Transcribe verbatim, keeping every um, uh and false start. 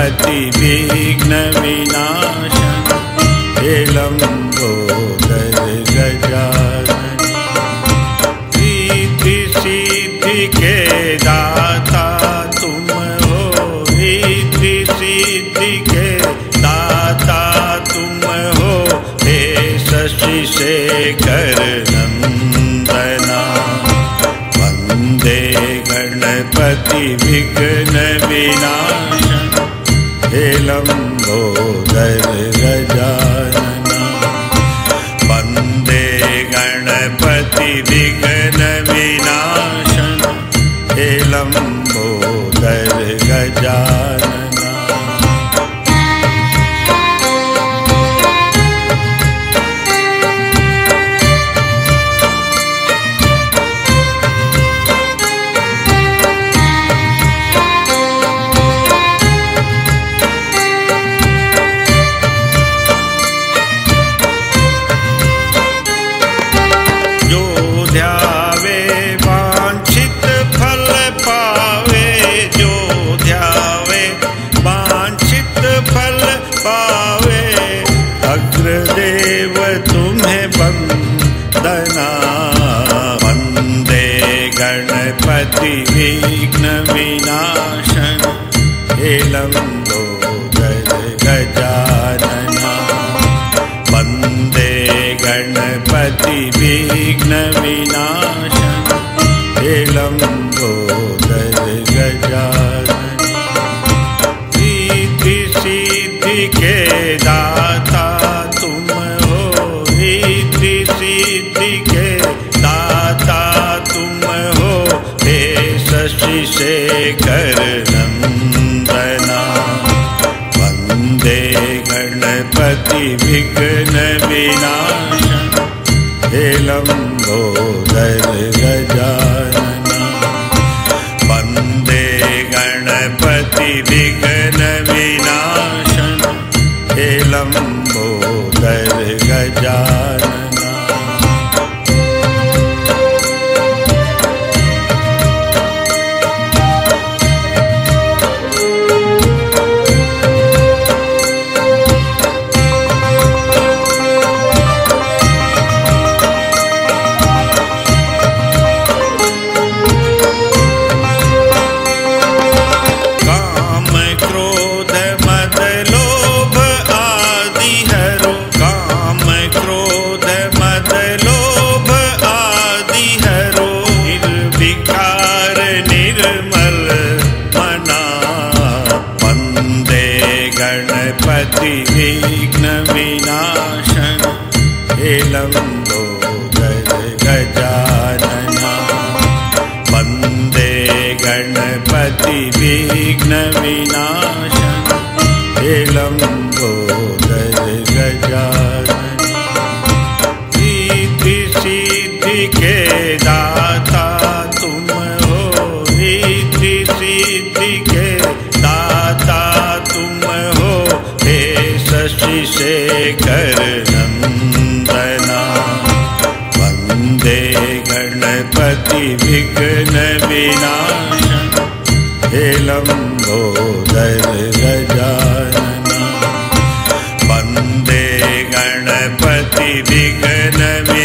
गणपति विघ्न विनाशन हे लंबोदर गजानन। रिद्धि सिद्धि के दाता तुम हो, रिद्धि सिद्धि के दाता तुम हो, हे शशि शेखर नंदना। वंदे गणपति विघ्न विनाशन हे लंबोदर गजानन। वंदे गणपति विघ्न विनाशन हे लंबोदर गजानन। अग्रदेव तुम्हें वंदना। वंदे गणपति विघ्न विनाशन हे लंबोदर गजानना। वंदे गणपति विघ्न विनाशन हे लंबोदर गजानन। रिद्धि सिद्धि के दाता तुम हो, रिद्धि सिद्धि के दाता तुम हो, हे शशि शेखर नंदना। वंदे गणपति विघ्न विनाशन हे लंबोदर गजानन। वंदे गणपति विघ्न विनाशन हे लंबोदर गजानन। गणपति विघ्न विनाशन हे लंबोदर गजानना। वंदे गणपति विघ्न विनाशन हे लंबोदर गजानन। रिद्धि सिद्धि के दाता तुम हो, रिद्धि सिद्धि के दाता तुम हो, हे शशि शेखर नंदना। वंदे गणपति विघ्न विनाशन हे लंबोदर गजानन। वंदे गणपति विघ्न